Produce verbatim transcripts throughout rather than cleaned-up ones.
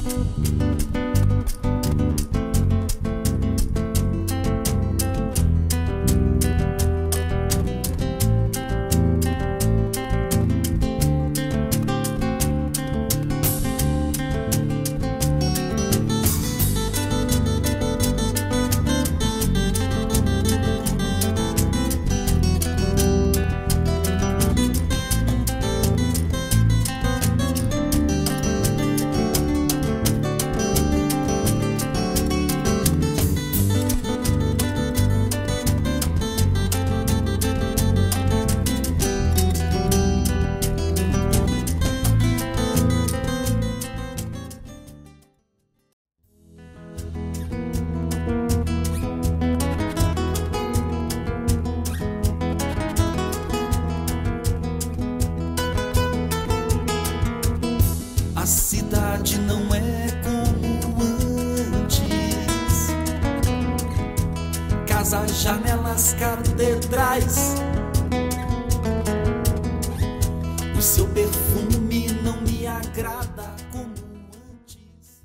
Janelas, catedrais, o seu perfume não me agrada como antes.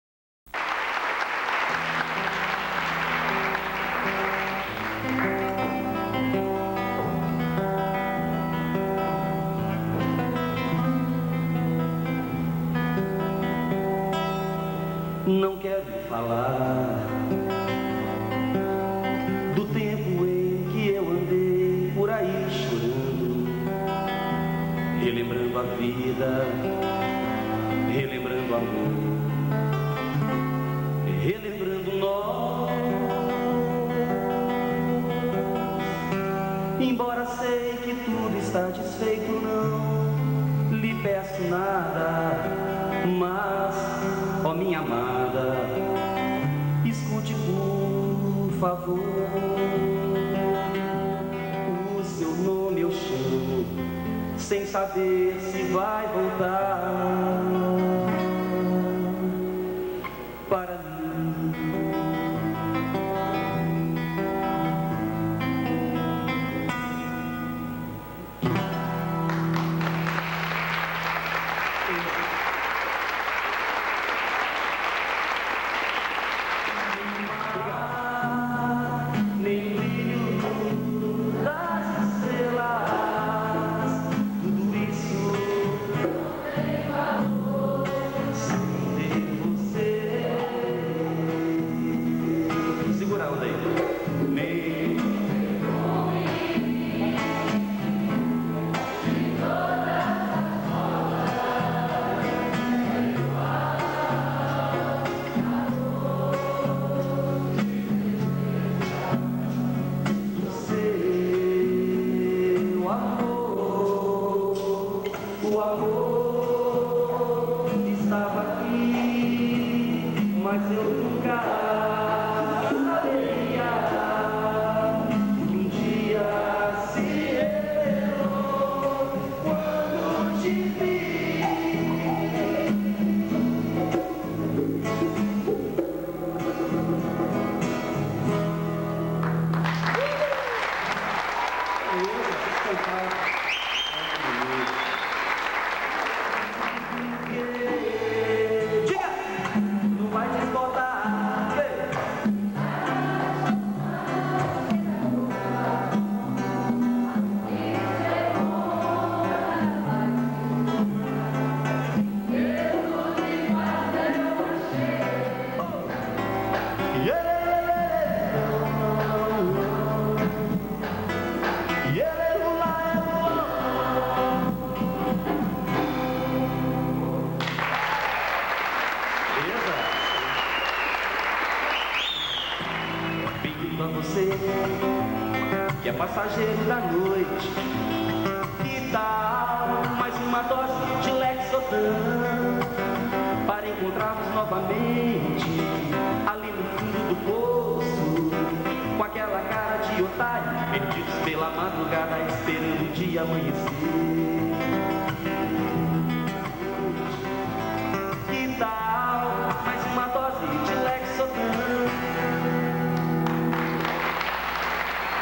Não quero falar do tempo em que eu andei por aí chorando, relembrando a vida, relembrando o amor, relembrando nós. Embora sei que tudo está desfeito, não lhe peço nada, mas, ó minha amada, escute por favor. O seu nome eu chamo, sem saber se vai voltar para mim. Que é passageiro da noite, que tal mais uma dose de Lexotan para encontrarmos novamente ali no fundo do poço, com aquela cara de otário, perdidos pela madrugada, esperando o dia amanhecer. Que tal mais uma dose de Lexotan?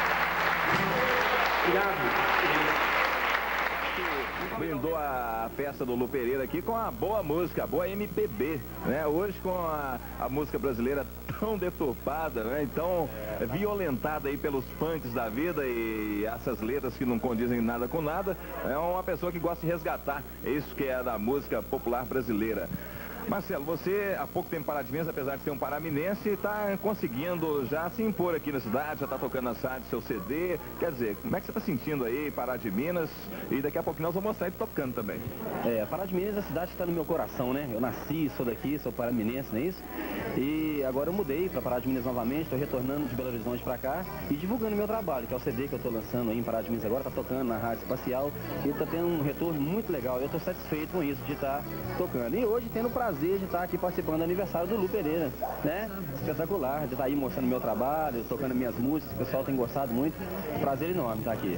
Brindou a festa. festa do Lu Pereira aqui com a boa música, a boa M P B, né? Hoje com a, a música brasileira tão deturpada, né? Então violentada aí pelos punks da vida e essas letras que não condizem nada com nada, é uma pessoa que gosta de resgatar isso que é da música popular brasileira. Marcelo, você há pouco tempo Pará de Minas, apesar de ser um paraminense, está conseguindo já se impor aqui na cidade, já está tocando nas rádios seu C D. Quer dizer, como é que você está sentindo aí, Pará de Minas? E daqui a pouquinho nós vamos mostrar ele tocando também. É, Pará de Minas é a cidade que está no meu coração, né? Eu nasci, sou daqui, sou paraminense, não é isso? E agora eu mudei para Pará de Minas novamente, estou retornando de Belo Horizonte para cá e divulgando meu trabalho, que é o C D que eu estou lançando aí em Pará de Minas agora, está tocando na Rádio Espacial e está tendo um retorno muito legal. Eu estou satisfeito com isso, de estar tá tocando. E hoje tendo o prazer de estar aqui participando do aniversário do Lu Pereira, né? Espetacular, de estar aí mostrando meu trabalho, tocando minhas músicas, o pessoal tem gostado muito. Prazer enorme estar aqui.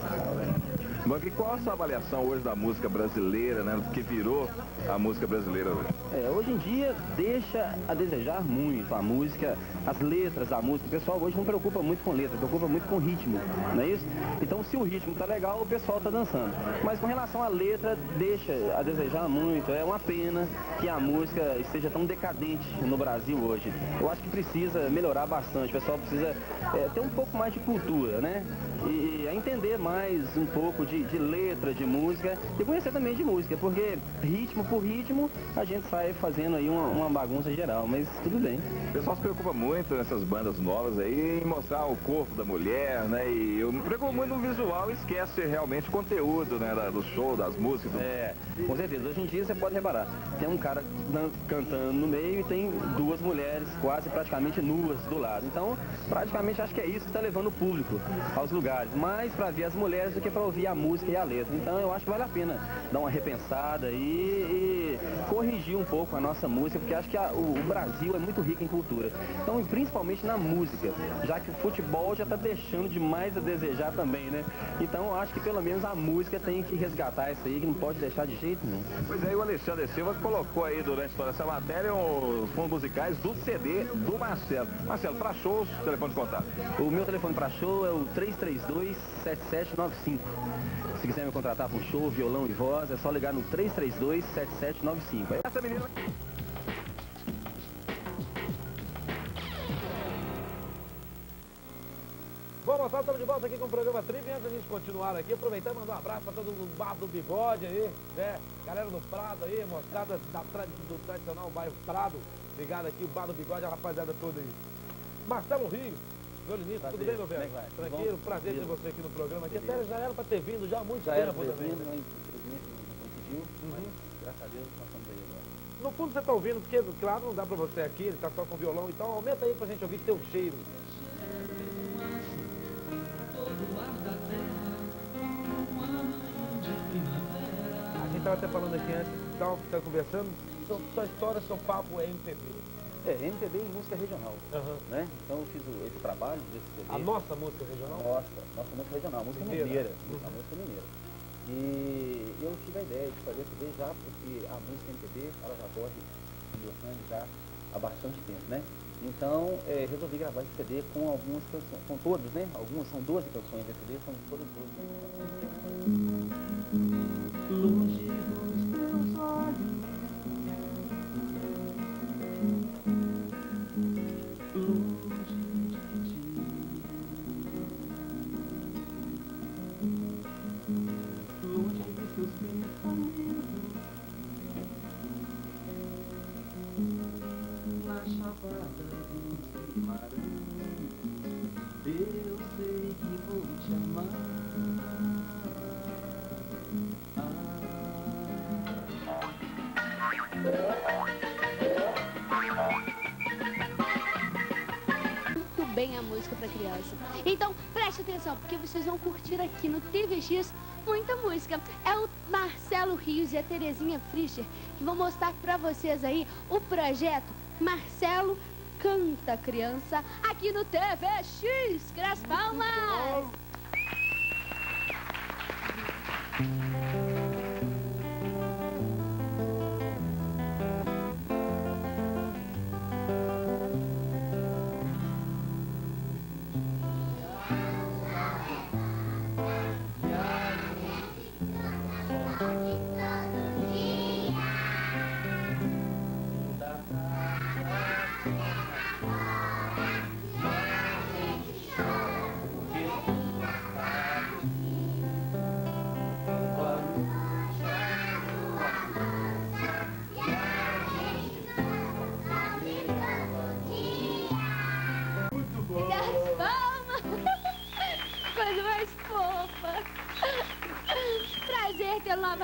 Bom, e qual a sua avaliação hoje da música brasileira, né? Que virou a música brasileira hoje? É, hoje em dia deixa a desejar muito a música, as letras da música. O pessoal hoje não preocupa muito com letra, preocupa muito com ritmo, não é isso? Então se o ritmo tá legal, o pessoal tá dançando. Mas com relação à letra, deixa a desejar muito. É uma pena que a música esteja tão decadente no Brasil hoje. Eu acho que precisa melhorar bastante. O pessoal precisa é, ter um pouco mais de cultura, né? E, e entender mais um pouco de, de letra, de música e conhecer também de música, porque ritmo por ritmo a gente sai fazendo aí uma, uma bagunça geral, mas tudo bem. O pessoal se preocupa muito nessas bandas novas aí em mostrar o corpo da mulher, né? E eu me preocupo muito no visual e esquece realmente o conteúdo, né? Do show, das músicas. Do... É, com certeza. Hoje em dia você pode reparar, tem um cara cantando no meio e tem duas mulheres quase praticamente nuas do lado. Então, praticamente acho que é isso que está levando o público aos lugares, mais para ver as mulheres do que para ouvir a música e a letra. Então eu acho que vale a pena dar uma repensada e, e corrigir um pouco a nossa música, porque acho que a, o, o Brasil é muito rico em cultura. Então, principalmente na música, já que o futebol já está deixando demais a desejar também, né? Então eu acho que pelo menos a música tem que resgatar isso aí, que não pode deixar de jeito nenhum. Pois é, e o Alexandre Silva colocou aí durante toda essa matéria os fundos musicais do C D do Marcelo. Marcelo, para shows, telefone de contato. O meu telefone para show é o três três dois, sete sete nove cinco. Se quiser me contratar para um show, violão e voz, é só ligar no três três dois, sete sete nove cinco. Essa menina... Bom, moçada, estamos de volta aqui com o programa Trip. Antes da gente continuar aqui, aproveitar e mandar um abraço para todo mundo do Bar do Bigode aí, né? Galera do Prado aí, mostrada da, do tradicional bairro Prado. Ligado aqui, o Bar do Bigode, a rapaziada toda aí. Marcelo Rio, violinista, tudo bem, meu velho? Vai, tranquilo, prazer ter você aqui no programa. Aqui até já era para ter vindo já há muito já tempo era pra ter também. vindo, mas infelizmente não conseguiu, Uhum. mas graças a Deus nós estamos aí agora. No fundo você tá ouvindo, porque claro, não dá pra você aqui, ele tá só com violão, então aumenta aí pra gente ouvir teu cheiro. A gente tava até falando aqui antes, tava, tava conversando, sua, sua história, seu papo é M P B. É, M P B e música regional, Uhum. né? Então eu fiz o, esse trabalho desse C D. A nossa música regional? Nossa, nossa música regional, a música Mineira. mineira, Uhum. a música mineira. E eu tive a ideia de fazer esse C D já porque a música M P B, ela já corre no meu sangue já há bastante tempo, né? Então, é, resolvi gravar esse C D com algumas canções, com todas, né? Algumas, são doze canções desse C D, são todas doze canções. Longe dos teus olhos, longe de ti, longe dos teus pensamentos, na chapada do marão, eu sei que vou te amar. Muito bem a música para criança. Então preste atenção, porque vocês vão curtir aqui no T V X muita música. É o Marcelo Rios e a Terezinha Fischer que vão mostrar para vocês aí o projeto Marcelo Canta Criança aqui no T V X. Gras palmas!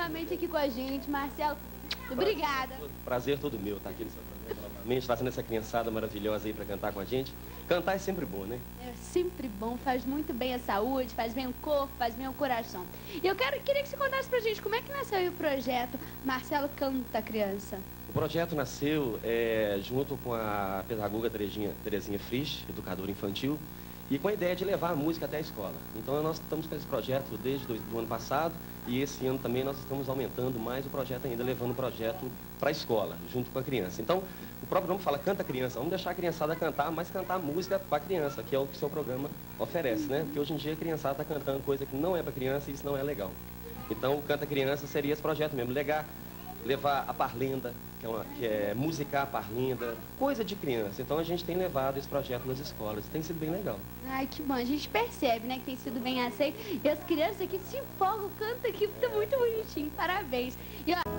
novamente aqui com a gente. Marcelo, obrigada. Prazer todo meu estar aqui no seu programa novamente, trazendo essa criançada maravilhosa aí para cantar com a gente. Cantar é sempre bom, né? É sempre bom, faz muito bem a saúde, faz bem o corpo, faz bem o coração. E eu quero, queria que você contasse pra gente como é que nasceu o projeto Marcelo Canta Criança. O projeto nasceu é, junto com a pedagoga Terezinha, Terezinha Frisch, educadora infantil, e com a ideia de levar a música até a escola. Então nós estamos com esse projeto desde o ano passado e esse ano também nós estamos aumentando mais o projeto ainda, levando o projeto para a escola, junto com a criança. Então o próprio nome fala Canta Criança, vamos deixar a criançada cantar, mas cantar música para a criança, que é o que o seu programa oferece, né? Porque hoje em dia a criançada está cantando coisa que não é para criança e isso não é legal. Então o Canta Criança seria esse projeto mesmo, legal. Levar a parlenda, que é, uma, que é musicar a parlenda, coisa de criança. Então a gente tem levado esse projeto nas escolas, tem sido bem legal. Ai, que bom, a gente percebe, né, que tem sido bem aceito. E as crianças aqui se empolgam, cantam aqui, tá muito bonitinho, parabéns. E, ó...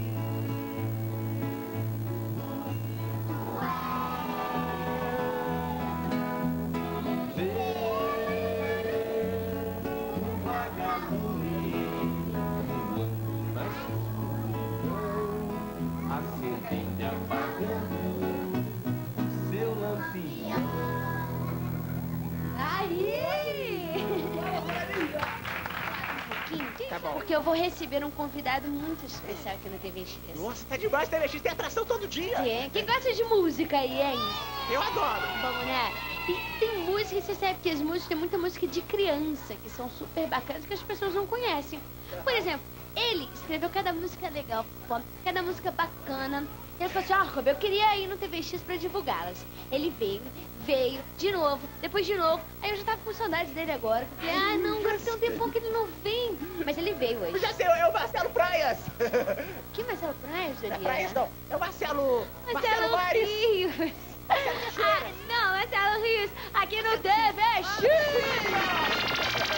Tá bom. Porque eu vou receber um convidado muito especial aqui no T V X. Nossa, tá demais, T V X tem atração todo dia. É. Quem gosta de música aí, hein? Eu adoro. Bom, né? Tem, tem música, você sabe que as músicas, tem muita música de criança, que são super bacanas, que as pessoas não conhecem. Por exemplo, ele escreveu cada música legal, cada música bacana. E ele falou assim, ó, oh, eu queria ir no T V X pra divulgá-las. Ele veio, veio, de novo, depois de novo. Aí eu já tava com saudades dele agora. Eu falei, ah, não, agora tem um tempão que ele não vem. Mas ele veio hoje. Eu já sei, é o Marcelo Praias. Que Marcelo Praias, Daniela? Não é Praias, não. É o Marcelo... Marcelo, Marcelo Rios. Ah, não, Marcelo Rios, aqui no T V X.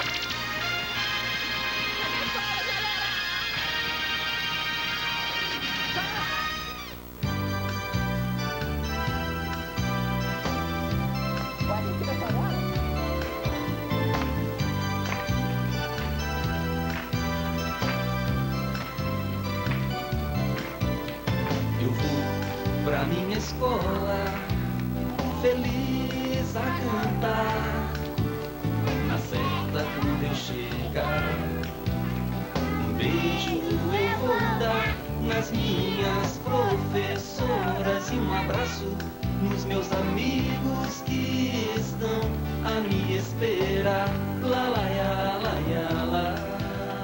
Pra minha escola, feliz a cantar, na certa quando eu chegar, um beijo eu vou dar nas minhas professoras e um abraço nos meus amigos que estão a me esperar. Lá, lá, lá, lá, lá.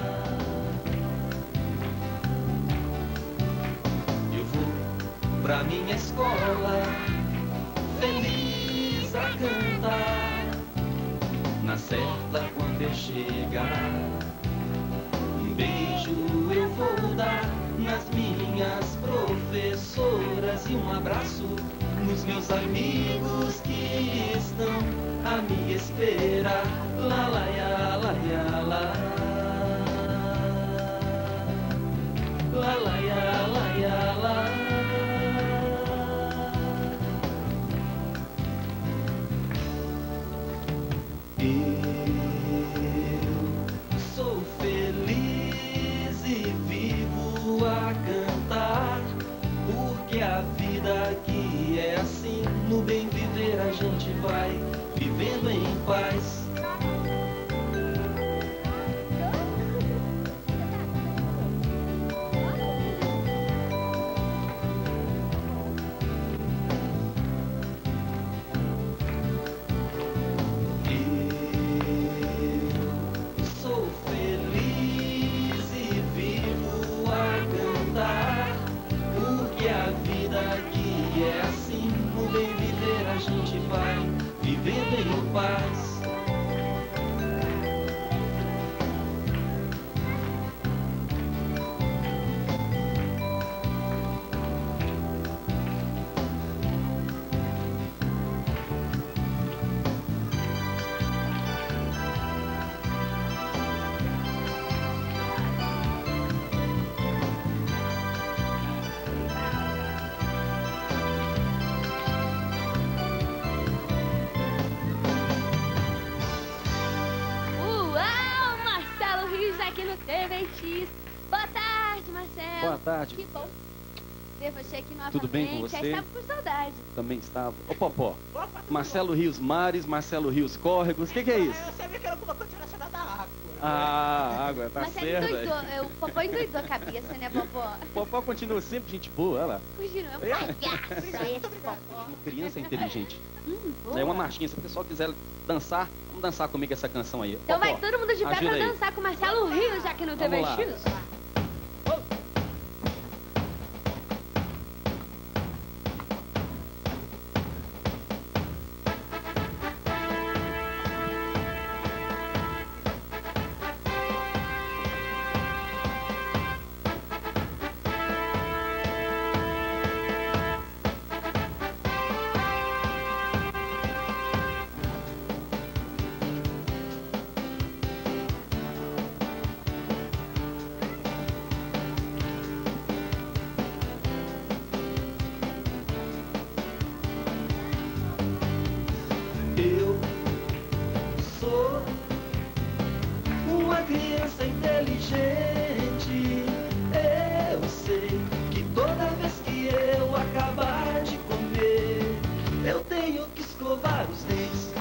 Pra minha escola, feliz a cantar, na certa quando eu chegar, um beijo eu vou dar nas minhas professoras e um abraço nos meus amigos que estão a me esperar. Lá, lá, lá, lá, lá. Lá, lá, lá, lá, lá. Aqui é assim, no bem viver a gente vai vivendo em paz. Eu sou feliz e vivo a cantar, porque a vida aqui é assim, no bem viver a gente vai tarde. Que bom ver você aqui novamente. Tudo bem com você? Já estava com saudade. Também estava. Ô, Popó. Opa, tudo Marcelo Rios Mares, Marcelo Rios Córregos. O que, que é bom? isso? Eu sabia que era alguma coisa relacionada à água. Ah, água, tá Mas você certo. endoidou, eu- o Popó endoidou a cabeça, né, Popó? Popó continua sempre gente boa, olha lá. Continua, um É? palhaço esse Popó. Uma criança inteligente. Hum, boa. É uma marchinha, se o pessoal quiser dançar, vamos dançar comigo essa canção aí. Então vai Popó, todo mundo de pé ajuda pra aí. dançar com o Marcelo Rios aqui no T V Vamos lá. X. Eu sou uma criança inteligente. Eu sei que toda vez que eu acabar de comer, eu tenho que escovar os dentes.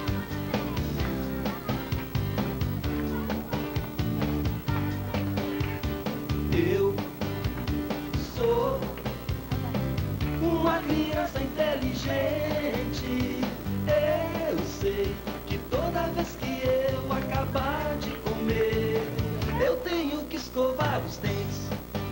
Eu sou uma criança inteligente. Eu sei que toda vez que eu acabar de comer, eu tenho que escovar os dentes.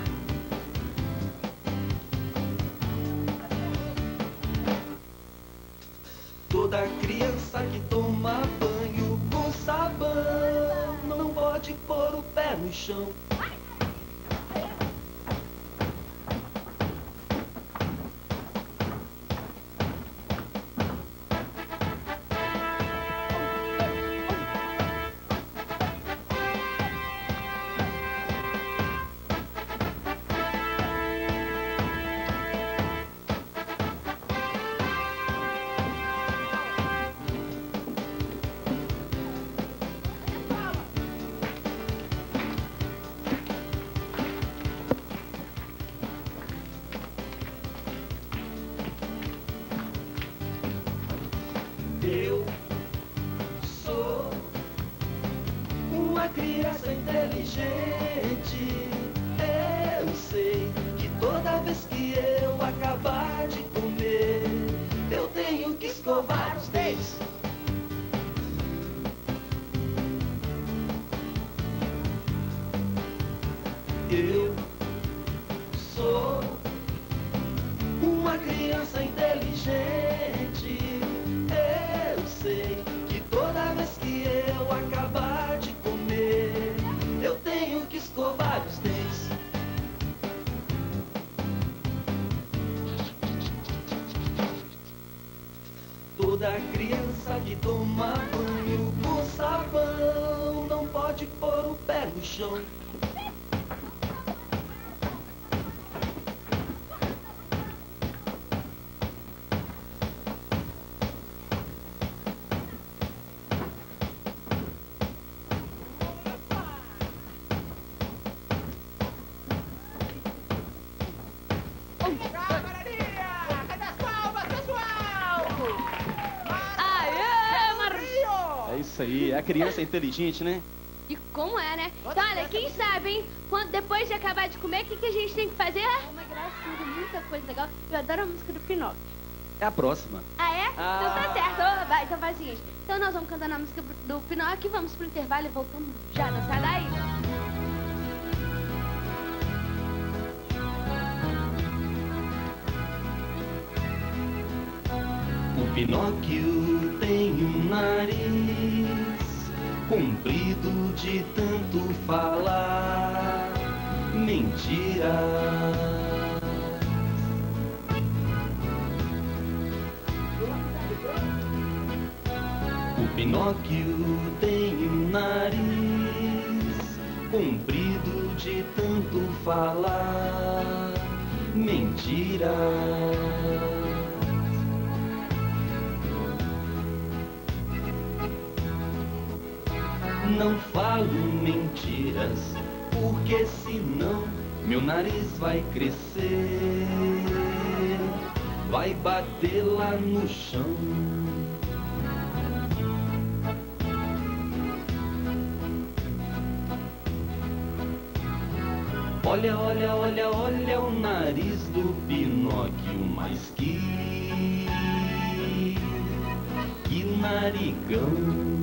Toda criança que toma banho com sabão não pode pôr o pé no chão. Eu sou uma criança inteligente. Eu sei que toda vez que eu acabar de comer, eu tenho que escovar os dentes. Eu sou uma criança inteligente. Eu sei que toda vez que eu acabar de comer, eu tenho que escovar os dentes. Toda criança que toma banho com sabão não pode pôr o pé no chão. Galerinha, cadê as palmas, pessoal? Aê, Marcinho! É isso aí, é a criança inteligente, né? E como é, né? Então, olha, quem sabe, hein? Quando, depois de acabar de comer, o que, que a gente tem que fazer? Uma gracinha, muita coisa legal. Eu adoro a música do Pinóquio. É a próxima. Ah, é? Ah. Então tá certo. Ô, vai, então faz o seguinte. Então nós vamos cantando a música do Pinóquio, vamos pro intervalo e voltamos já. Não sai daí. O Pinóquio tem um nariz comprido de tanto falar mentira. O Pinóquio tem um nariz comprido de tanto falar mentira. Não falo mentiras, porque senão meu nariz vai crescer, vai bater lá no chão. Olha, olha, olha, olha o nariz do Pinóquio, mas que, que narigão.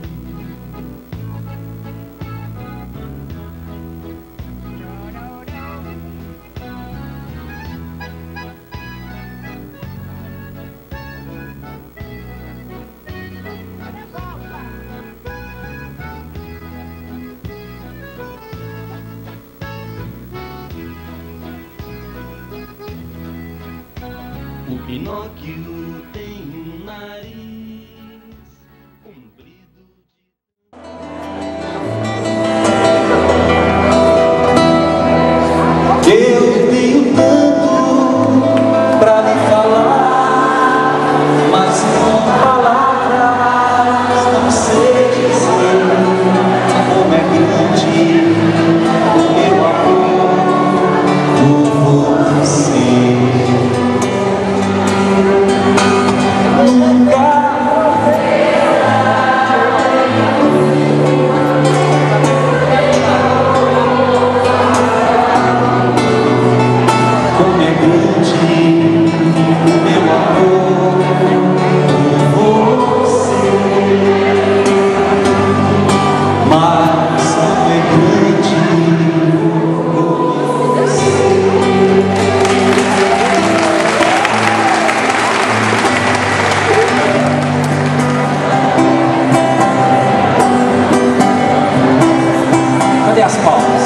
O Pinóquio tem um nariz comprido de... Eu tenho tanto pra lhe falar, mas com palavras não sei dizer como é grande o meu amor por você. As palmas.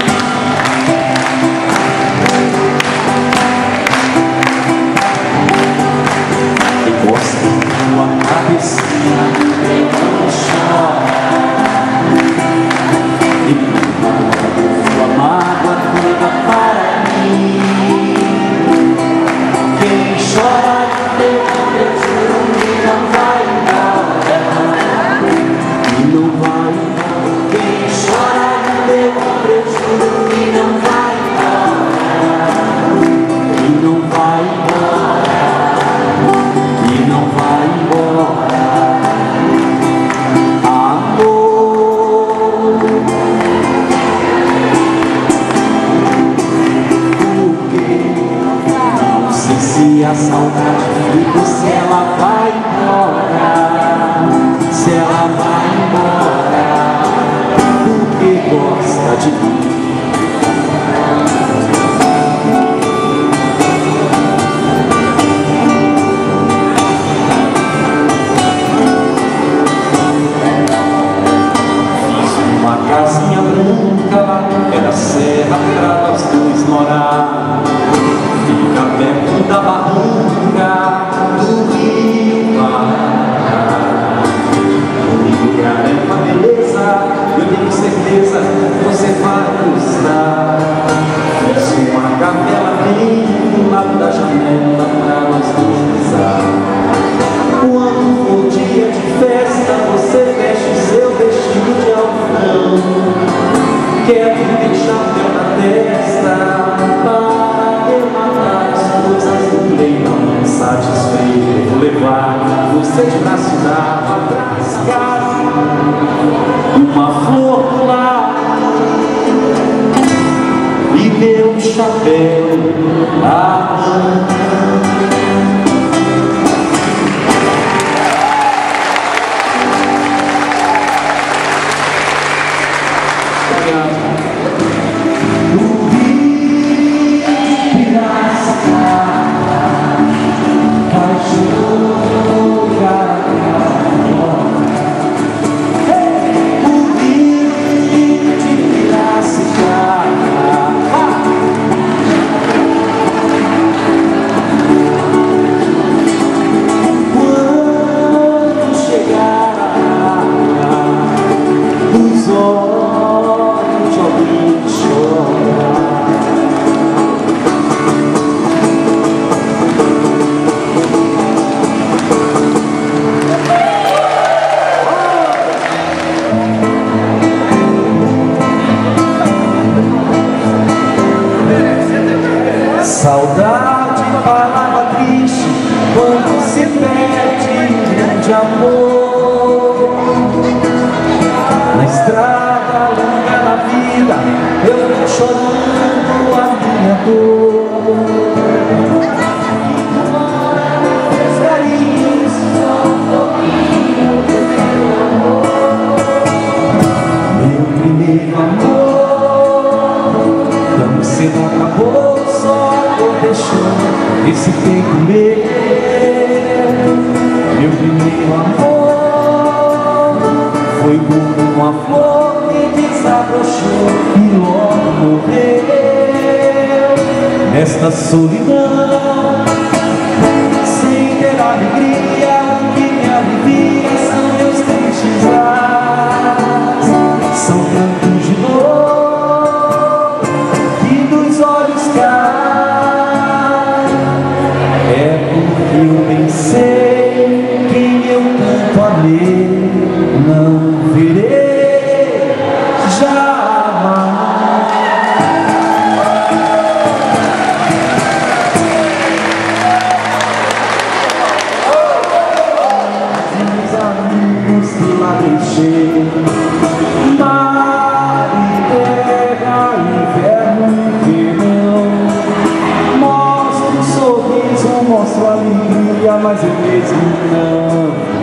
E gosta tua cabecinha no chão, e tua mágoa toda para mim. Quem chora teu prejuízo não vai embora, e não vai embora. Quem chora meu prejuízo e não vai embora, e não vai embora, e não vai embora. Amor, porque não sei se a saudade fica, se ela vai embora, se ela vai embora. Gosta de mim. Fiz uma casinha branca, era serra pra nós dois morar. Fica perto da barranca do rio Pará. O lugar é uma beleza, eu tenho certeza que você vai gostar. Fiz uma capela bem do lado da janela pra nós dois rezar. Quando for dia de festa, você veste o seu vestido de algodão. Quero deixar teu na testa para rematar as coisas do leilão. Satisfeito, vou levar você de braço dado atrás de casa, uma flor do lar e meu chapéu à mão. Piracicaba. triste quando se perde grande amor. Na estrada longa da vida eu vou chorando a minha dor. Meu primeiro amor tão cedo acabou, só eu deixando esse tempo meu. Meu primeiro amor foi como uma flor que desabrochou e logo morreu. Nesta solidão, sem ter alegria, o que me alivia são meus tristes lares, são tantos de dor que dos olhos caem. É porque eu pensei quem eu tanto amei não verei jamais. Os amigos que lá deixei, mar e terra, inverno e verão, mostro um sorriso, mostro alegria, mas eu mesmo não.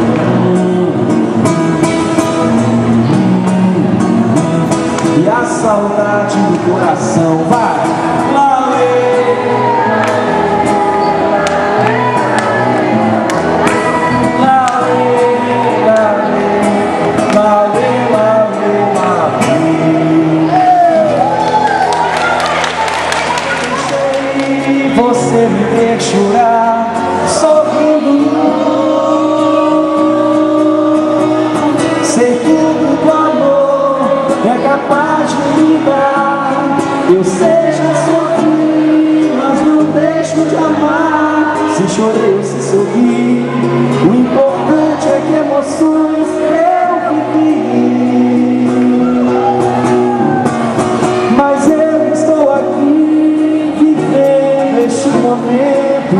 E a saudade do coração vai lá ler, lá ler, lá ler, lá ler, lá ler, lá ler. Deixei você me ver chorar, sorrindo. Sei tudo do amor é capaz de me dar. Eu sei já sofri, mas não deixo de amar. Se chorei ou se sorri, o importante é que emoções eu vivi. Mas eu estou aqui vivendo este momento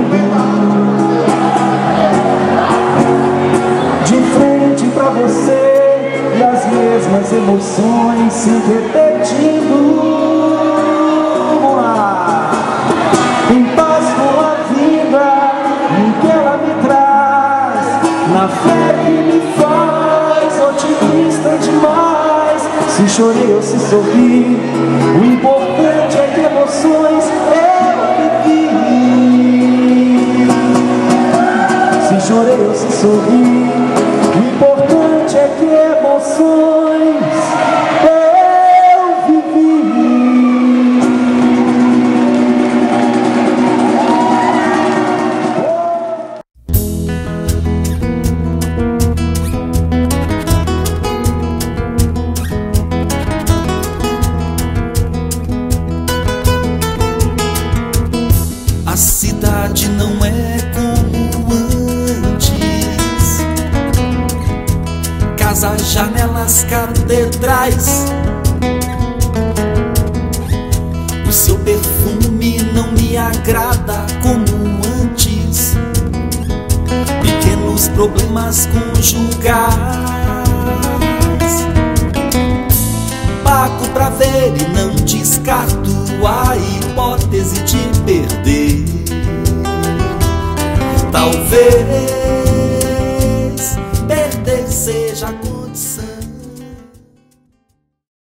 de frente pra você, e as mesmas emoções se repetindo. Vamos lá. Em paz com a vida, em que ela me traz, na fé que me faz otimista demais. Se chorei ou se sorri, o importante é que emoções eu vivi. Se chorei ou se sorri, o importante é que emoções eu vivi. A cidade não é como antes. Casas, janelas, catedrais. O seu perfume não me agrada como antes. Pequenos problemas conjugais. Pago pra ver e não descarto a hipótese de perder. Talvez